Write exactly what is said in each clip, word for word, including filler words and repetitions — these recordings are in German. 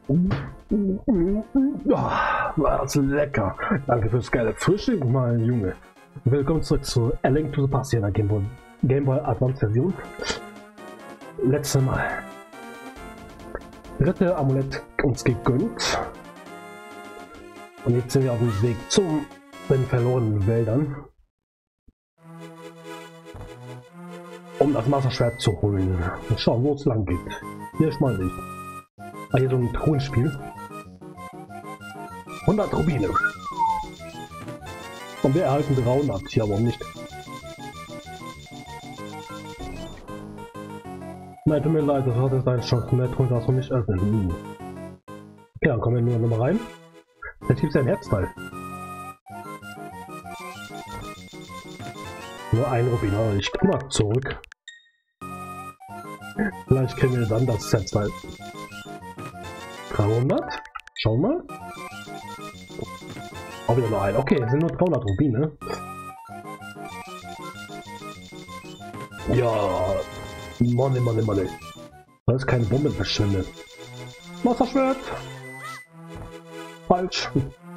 Ja, war das lecker. Danke fürs geile Frühstück, mein Junge. Willkommen zurück zu A Link to the Past hier in der Game Boy, Game Boy Advance Version. Letztes Mal. Dritte Amulett uns gegönnt. Und jetzt sind wir auf dem Weg zu den verlorenen Wäldern. Um das Masterschwert zu holen. Und schauen, wo es lang geht. Hier ist mal nicht. Ah, hier so ein Truhenspiel. hundert Rubine. Und wir erhalten dreihundert. Ja, warum nicht? Nein, tut mir leid, das hat jetzt eine Chance. Mehr Truhen darfst du nicht öffnen. Hm. Ja, dann kommen wir nur noch mal rein. Jetzt gibt es ein Herzteil. Nur ein Rubin, aber ich guck mal zurück. Vielleicht kriegen wir dann das Herzteil. dreihundert. Schauen wir mal. Auch wieder nur ein. Okay, es sind nur dreihundert Rubine. Ja. Money, money, money. Da ist keine Bombe verschwendet. Wasserschwert. Falsch.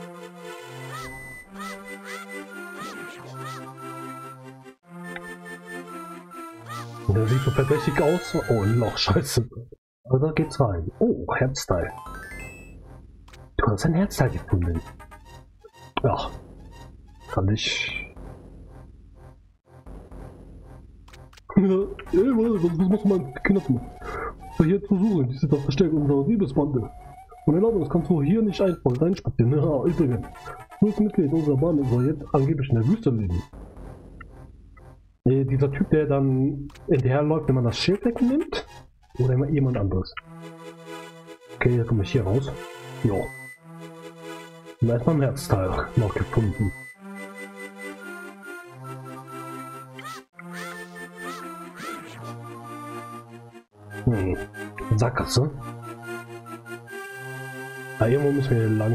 Der sieht so verdächtig aus. Oh, ein Loch, scheiße. Aber da geht's rein. Oh, Herzteil. Du hast ein Herzteil gefunden. Ja. Kann ich. Ja, was muss man Kinder tun? Hier zu suchen, die sind das Versteck unserer Liebesbande. Und erlauben, das kannst du hier nicht einfach reinspazieren. Ja, übrigens, du bist Mitglied unserer Bande und soll jetzt angeblich in der Wüste leben. Äh, dieser Typ, der dann hinterherläuft, wenn man das Schild wegnimmt, oder immer jemand anderes. Okay, jetzt komme ich hier raus. Jo. Und da ist mein Herzteil noch gefunden. Hm. Sackgasse. Ah, irgendwo müssen wir lang.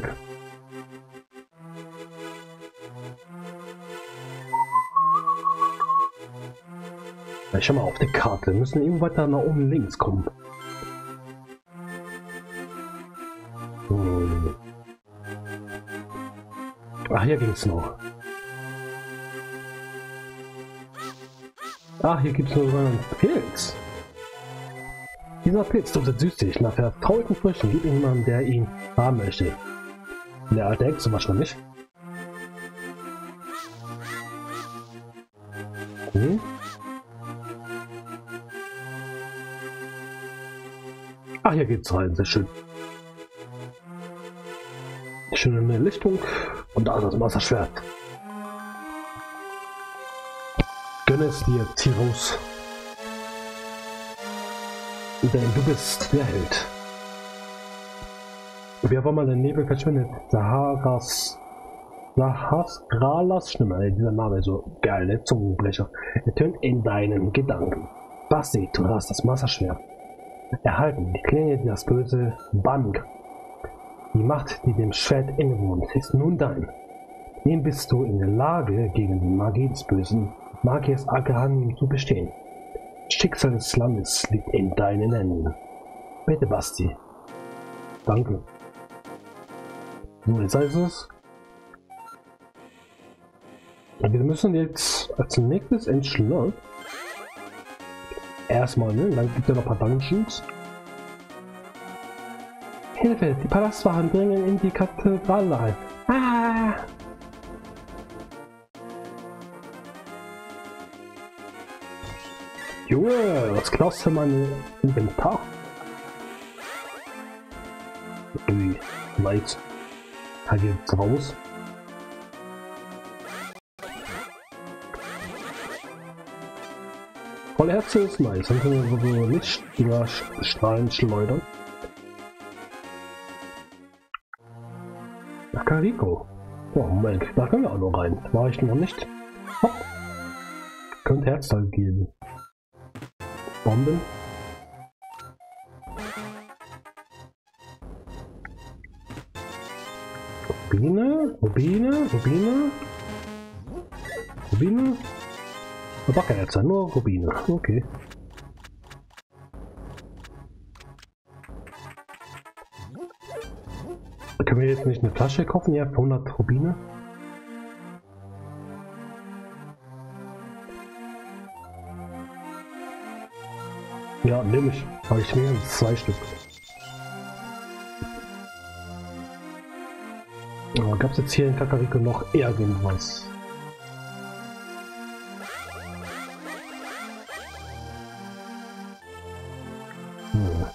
Ich schau mal auf die Karte. Wir müssen irgendwo weiter nach oben links kommen. Hm. Ach, hier ging's noch. Ach, hier gibt's nur so einen Pilz. Dieser Pilz duftet süßig nach vertrauten Früchten. Gibt ihn jemanden, der ihn haben möchte. Der alte Hexe wahrscheinlich. Hm. Ach, hier geht's rein, sehr schön. Schöne Lichtung und da ist das Wasserschwert. Gönne es dir, Tirus. Denn du bist der Held. Wer war mal der Nebel verschwindet? Saharas. Sahasralas Stimme. Dieser Name ist so geil, der Zungenbrecher. Er tönt in deinen Gedanken. Basti, du hast das Wasserschwert erhalten. Die Klinge, die das böse Band. Die Macht, die dem Schwert innewohnt, ist nun dein. Dem bist du in der Lage, gegen die Magie des bösen Magiers Akahanim zu bestehen. Das Schicksal des Landes liegt in deinen Händen. Bitte, Basti. Danke. So, jetzt heißt es. Wir müssen jetzt als nächstes ins Schloss. Erstmal, ne? Dann gibt es ja noch ein paar Dungeons. Hilfe! Die Palastwachen dringen in die Kathedrale ein. Ah! Junge, was klaust du meine Inventar? Ui, nice. Da geht's raus. Voll Herze ist nice. Dann können wir so nicht über Strahlen schleudern. Nach Carico. Oh Moment, da können wir auch noch rein. War ich noch nicht. Hopp. Könnte Herzteil geben. Bomben. Rubine, Rubine, Rubine. Rubine. Doch kein Herzteil, nur Rubine. Okay. Können wir jetzt nicht eine Flasche kaufen, ja, für hundert Rubine? Ja, nehme ich. Habe ich mir zwei Stück. Oh, gab es jetzt hier in Kakariko noch irgendwas? Hm.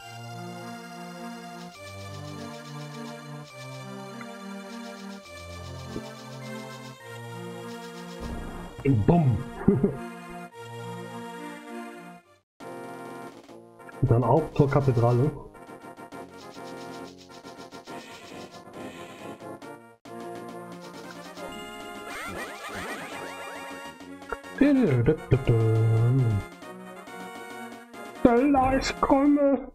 Bumm. Dann auch zur Kathedrale. Stella, ich komme.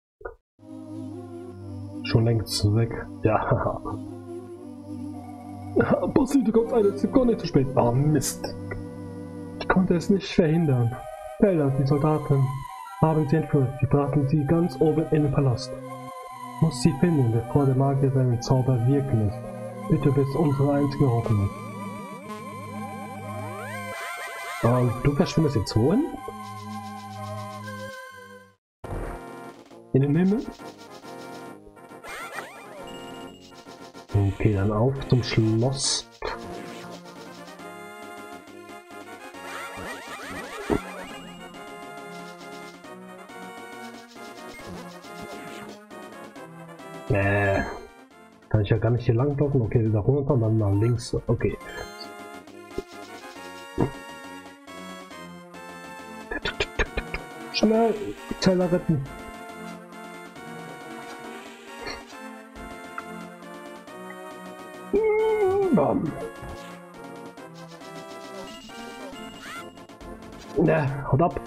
Schon längst weg. Ja. Bussi, du kommst eine Sekunde zu spät. Oh Mist. Ich konnte es nicht verhindern. Stella, die Soldaten haben sie entführt. Sie brachten sie ganz oben in den Palast. Muss sie finden, bevor der Magier seinen Zauber wirken lässt. Bitte bist unsere einzige Hoffnung. Und du verschwindest jetzt wohin? In den Himmel? Okay, dann auf zum Schloss. Äh, kann ich ja gar nicht hier lang laufen. Okay, wieder runter und dann nach links. Okay. Schnell, Zeller retten. Bam. Ne, haut ab.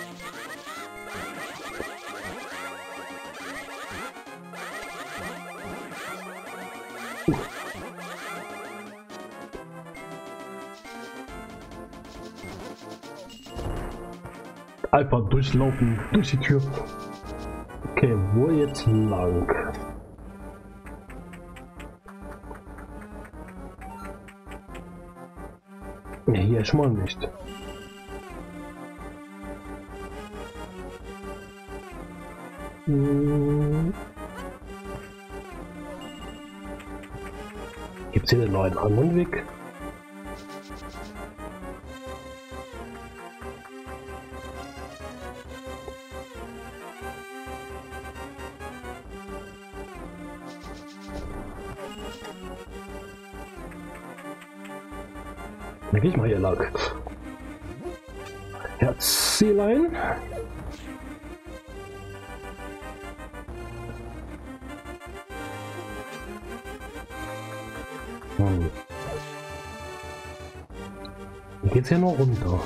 Einfach durchlaufen, durch die Tür. Okay, wo jetzt lang? Ne, hier schon mal nicht. Hm. Gibt's hier einen neuen anderen Weg? Dann geh ich mal hier lang. Herzlein. Hm. Hier geht's ja noch runter.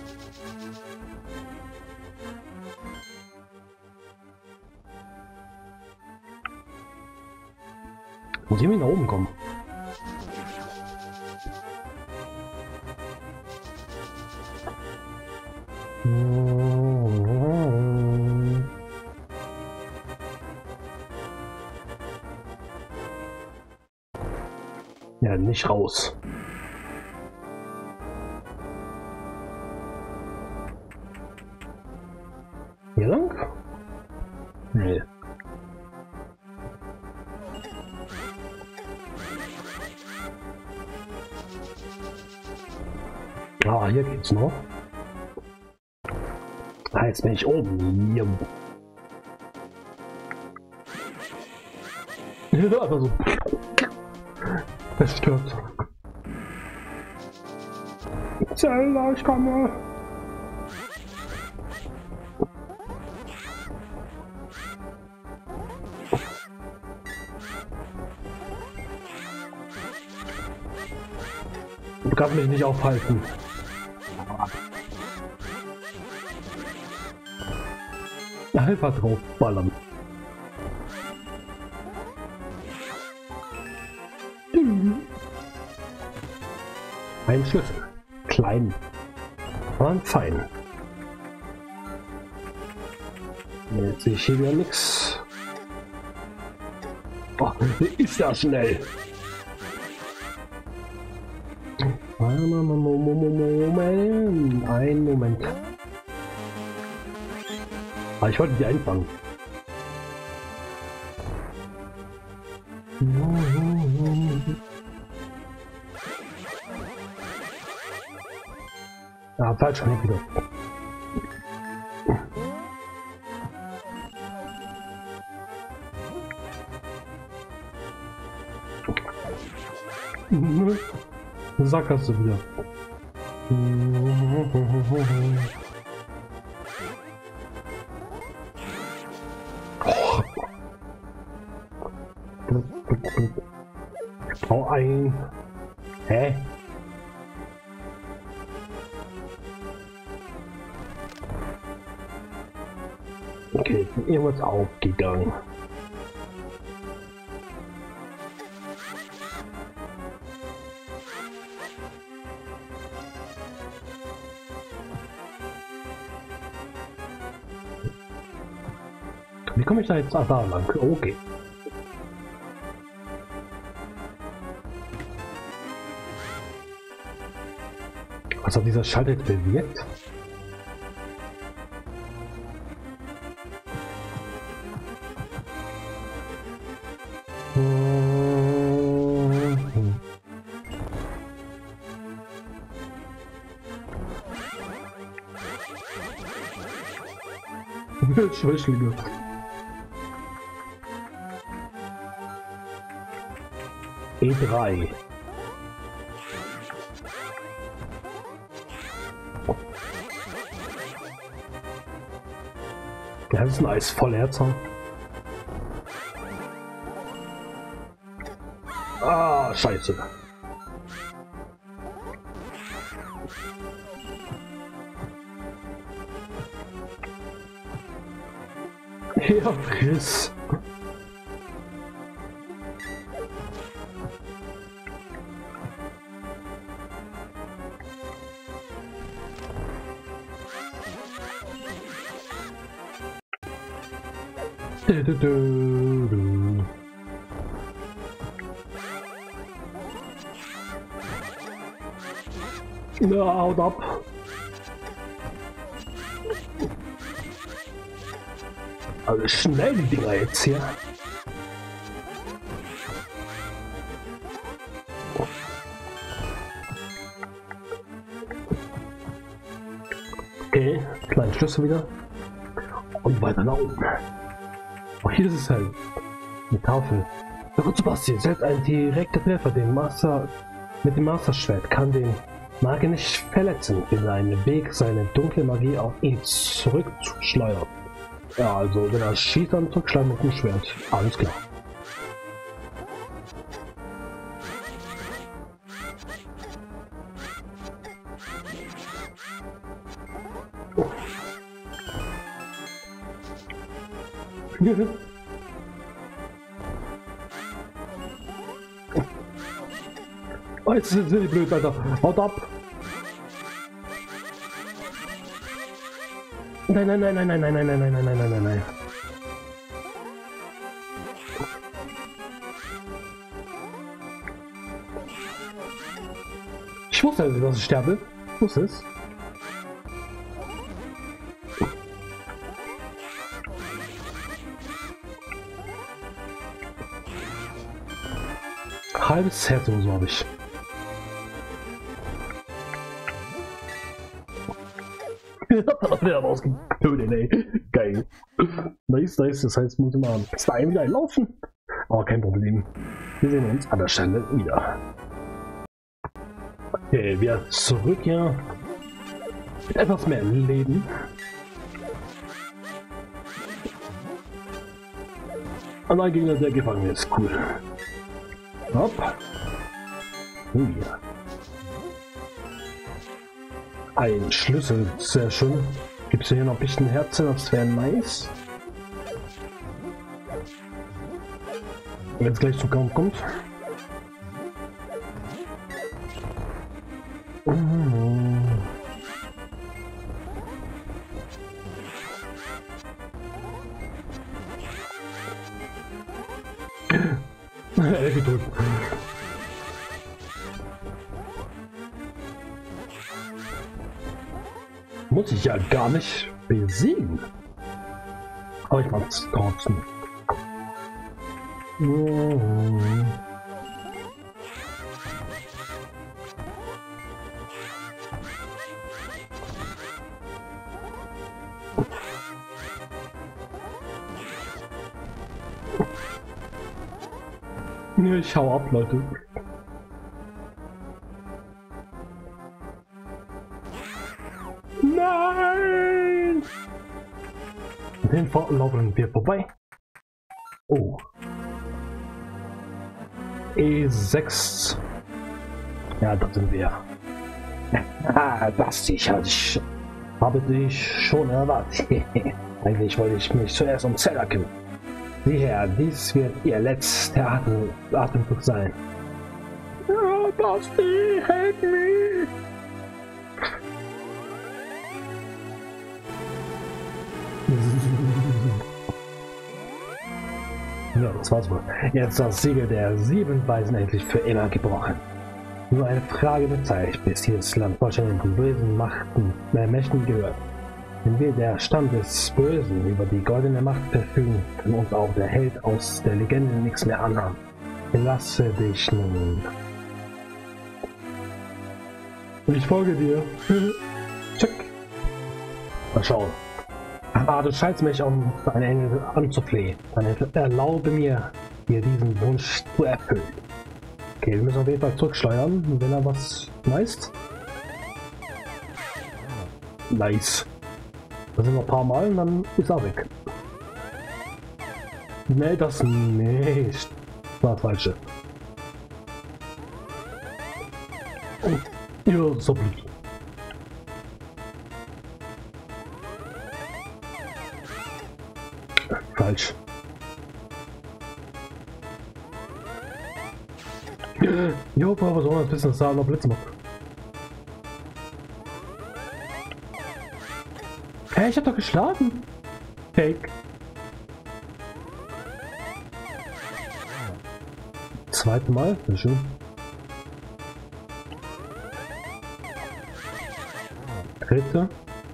Muss ich nach oben kommen? Ja, nicht raus. Hier lang? Nee. Ah, hier geht's noch. Ah, jetzt bin ich oben. Hier. Ja, aber so. Das stört. Zelda, ich komme. Du kannst mich nicht aufhalten. Einfach drauf ballern. Ein Schlüssel. Klein. Aber fein. Jetzt sehe ich hier wieder nichts. Oh, ist ja schnell. Moment, ein Moment. Aber ich wollte die einfangen. Ah, falsch schon wieder. Sackgasse wieder. Hau ein. Hä? Okay, irgendwas aufgegangen. Wie komme ich da jetzt da lang? Okay. Was hat dieser Schalter jetzt bewirkt? Schwächlinge. E drei. Das ist ein Eisvollherzer. Ah, scheiße. Ja, Chris. Du, du, du, du. Na, haut ab. Also schnell die Dinger jetzt hier. Okay, kleinen Schlüssel wieder. Und weiter nach oben. Oh, hier ist es halt. Eine Tafel. Ja gut, Sebastian, selbst ein direkter Treffer den Master mit dem Masterschwert kann den Magier nicht verletzen, wenn sein Weg seine dunkle Magie auf ihn zurückschleudert. Ja, also wenn er schießt, dann zurückschlagen mit dem Schwert. Alles klar. Oh. Oh, jetzt sind die blöd, Alter. Haut ab! Nein, nein, nein, nein, nein, nein, nein, nein, nein, nein, nein, nein, nein, nein. Ich wusste, dass ich sterbe. Ich wusste es. Halbes Herz oder so habe ich. Der hat ausgetötet, ey. Geil. Nice, nice, das heißt, muss immer zwei wieder laufen. Aber kein Problem. Wir sehen uns an der Stelle wieder. Okay, wir zurück, ja. Mit etwas mehr Leben. Und ein Gegner, der gefangen ist. Cool. Hopp. Oh ja. Ein Schlüssel, sehr schön. Gibt es hier noch ein bisschen Herzen, das wäre nice. Wenn es gleich zu Kampf kommt. Geduld. Muss ich ja gar nicht besiegen. Aber ich mach's trotzdem. Mhm. Ich hau ab, Leute. Nein! Den laufen wir vorbei. Oh. E sechs. Ja, da sind wir. Ah, das sicher. Ich habe dich schon erwartet. Eigentlich wollte ich mich zuerst um Zelda kümmern. Sieh her, dies wird ihr letzter Atem Atemzug sein. Ja, Basti, help me! Ja, das war's wohl. Jetzt das Siegel der sieben Weisen endlich für immer gebrochen. Nur eine Frage der Zeit, bis dieses Land vollständig den bösen Machten, äh, Mächten gehört. Wenn wir der Stamm des Bösen über die goldene Macht verfügen, kann uns auch der Held aus der Legende nichts mehr anhaben. Lasse dich nun. Ich folge dir. Check. Mal schauen. Ah, du scheinst mich um deine Engel anzuflehen. Dann erlaube mir, dir diesen Wunsch zu erfüllen. Okay, wir müssen auf jeden Fall zurücksteuern, wenn er was meist. Nice. Das sind noch ein paar Mal und dann ist er weg. Nee, das nicht. Das war falsche. Oh. Ja, so blöd. Falsch. Jo, aber so ein bisschen Saal noch Blitz macht. Hey, ich hab doch geschlafen. Fake. Zweite Mal, sehr schön. Dritte.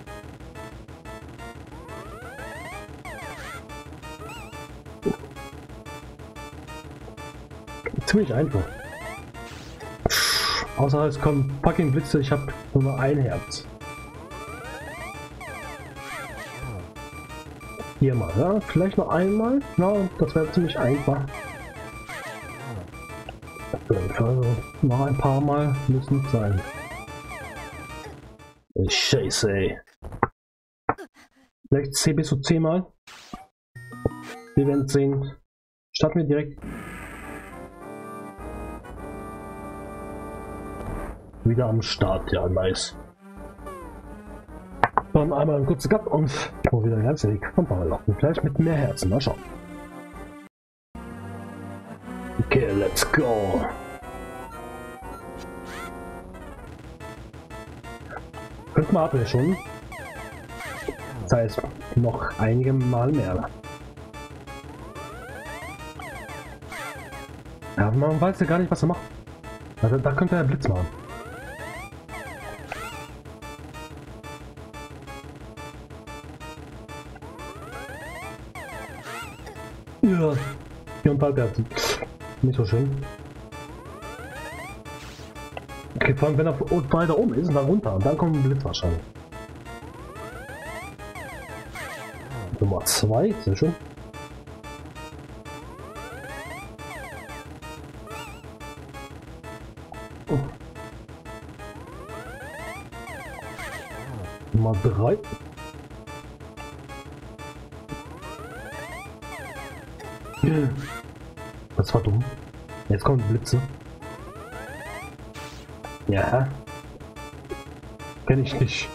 Ziemlich einfach. Außer es kommen fucking Blitze, ich habe nur noch ein Herz. Viermal, ja? Vielleicht noch einmal? Na, no, das wäre ziemlich einfach. Also, noch ein paar Mal müssen es sein. Scheiße, ey. Vielleicht zehn bis zu zehn Mal. Wir werden sehen. Starten wir direkt. Wieder am Start, ja, nice. Dann einmal einen kurzen Cut und oh, wieder ganz Weg vom Ball laufen. Vielleicht mit mehr Herzen, mal schauen. Okay, let's go. Könnte man aber schon. Das heißt, noch einige Mal mehr. Ja, man weiß ja gar nicht, was er macht. Also, da könnte er Blitz machen. Ja, vier und halb Herzen. Nicht so schön. Okay, vor allem wenn er weiter oben ist und dann runter und dann kommt ein Blitz wahrscheinlich. Nummer zwei, sehr schön. Oh. Nummer drei. Das war dumm. Jetzt kommen Blitze. Ja. Kenn ich nicht.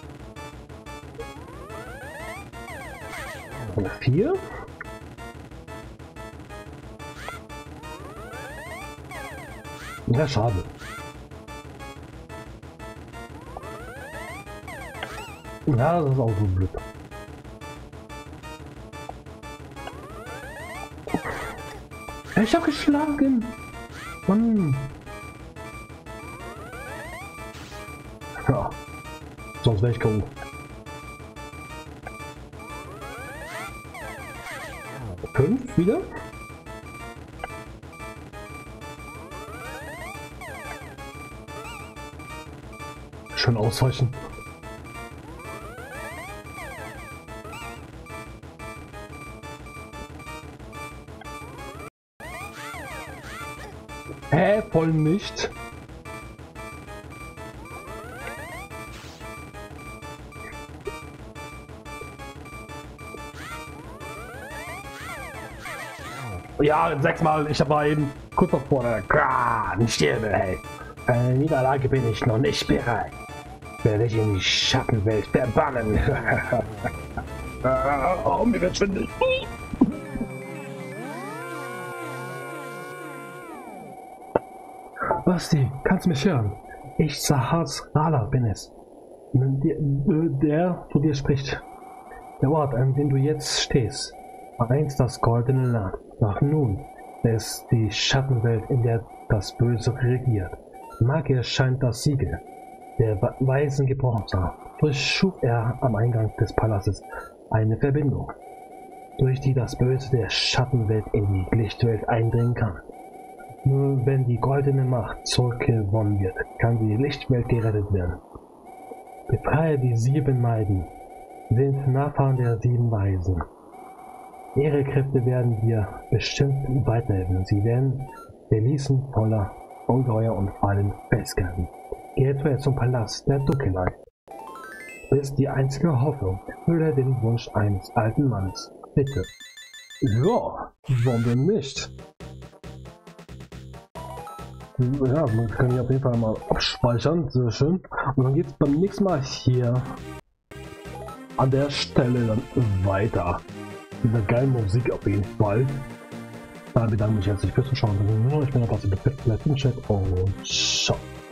Vier. Ja, schade. Ja, das ist auch so blöd. Ich hab geschlagen! Mann! Ja. Sonst wäre ich K O. Fünf wieder? Schön ausweichen. Hä? Voll nicht. Ja, sechsmal. Ich war eben kurz davor der geraden Stirbe, hey. Eine Niederlage bin ich noch nicht bereit. Werde ich in die Schattenwelt verbannen. Oh, mir wird schwindelig. Basti, kannst du mich hören? Ich, Sahars Rala, bin es. Der, der zu dir spricht. Der Ort, an dem du jetzt stehst, war einst das goldene Land. Doch nun ist die Schattenwelt, in der das Böse regiert. Magier scheint das Siegel der Weisen gebrochen zu haben. Durchschuf er am Eingang des Palastes eine Verbindung, durch die das Böse der Schattenwelt in die Lichtwelt eindringen kann. Nur wenn die goldene Macht zurückgewonnen wird, kann die Lichtwelt gerettet werden. Befreie die sieben Maiden, sind Nachfahren der sieben Weisen. Ihre Kräfte werden dir bestimmt weiterhelfen. Sie werden Verließen voller Ungeheuer und Fallen festgehalten. Gehe zuerst zum Palast der Dunkelheit. Du bist die einzige Hoffnung. Erfülle den Wunsch eines alten Mannes. Bitte. Ja, warum denn nicht? Ja, man kann hier auf jeden Fall mal abspeichern. Sehr schön. Und dann geht es beim nächsten Mal hier an der Stelle dann weiter. Mit einer geilen Musik auf jeden Fall. Dann bedanke ich mich herzlich fürs Zuschauen. Ich bin der Basti, der Chat und ciao.